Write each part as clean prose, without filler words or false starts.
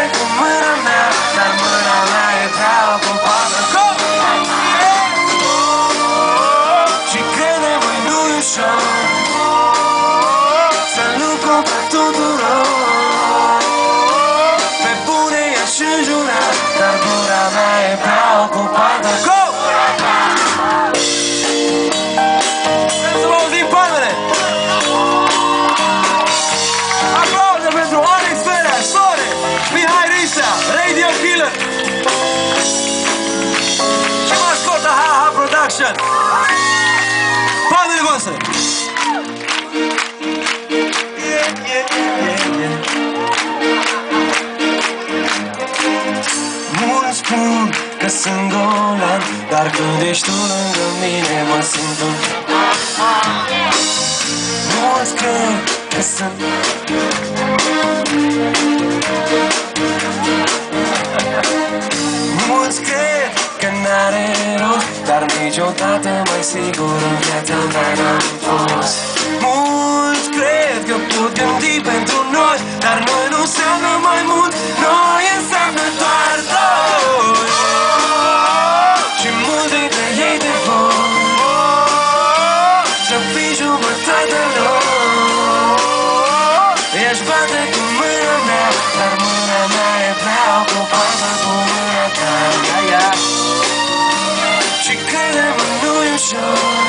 cu mâna mea, dar mâna mea e prea ocupată. Și crede-mă, nu-i ușor să lucru pe tuturor. Pe bune i-aș înjura, dar gura mea e prea ocupată. Go! Vrem să vă auzim palmele! Aplauze pentru Alex Ferea, Sore, Mihai Risa, Radio Killer și mascota HaHa Production. Palmele voastre! Mulți spun că sunt golan, dar când ești tu lângă mine mă simt un... Mulți cred că sunt... Mulți cred că n-are rost, dar niciodată mai sigur în viața mea n-am fost. Mulți cred că pot gândi pentru noi, dar noi nu înseamnă mai mult, noi înseamnă doar doi. Și mulți dintre ei te vor să fii jumătatea lor. I-aș bate cu mâna mea, dar mâna mea e prea ocupată cu mâna ta. Și crede-mă, nu-i ușor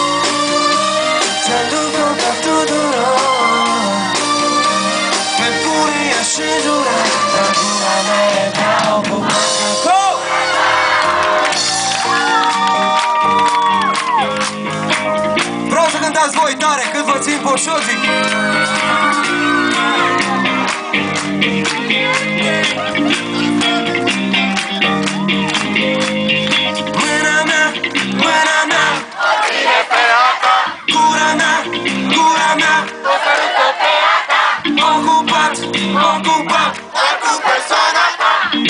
să lucru ca tuturor. Pe bune i-aș înjura, dar gura mea e prea ocupată. Vreau să cântați voi tare când vă țin poșozii. Mâna mea, mâna mea, o ține pe ata. gura mea, gura mea, O sărută pe ata. ocupat, ocupat. Doar cu persoana ta.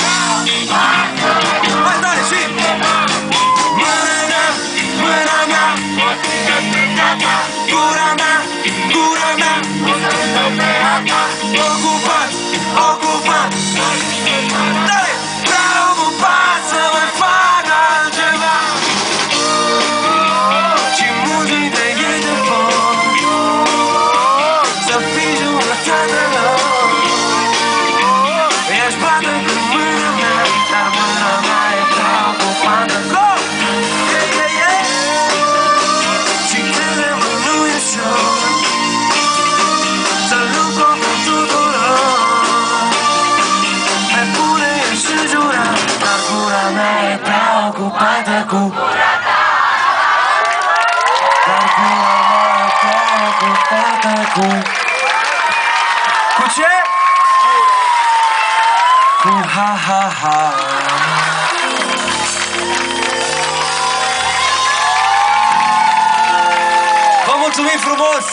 Mai tare și mâna mea, mâna mea, O ține pe ata. gura mea, gura mea, O sărută pe ata. ocupat, ocupat. Tare, prea ocupat să mai fac altceva. Și mulți dintre ei te vor să fii jumătatea lor. I-aș bate cu mâna mea, dar mâna mea e prea ocupată. Go! Yeah, yeah, yeah! Și crede-mă, nu-i ușor să lucru cu tuturor. Pe bune i-aș înjura, dar gura mea e prea ocupată cu... Dar gura mea e prea ocupată cu... Cu ce? Cu ha-ha-ha. Vă mulțumim frumos!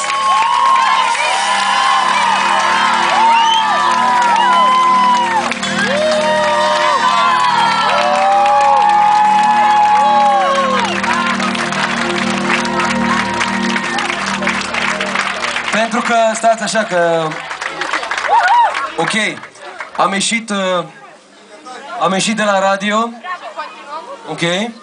Pentru că, stați așa că... Ok, am ieșit de la radio. Ok?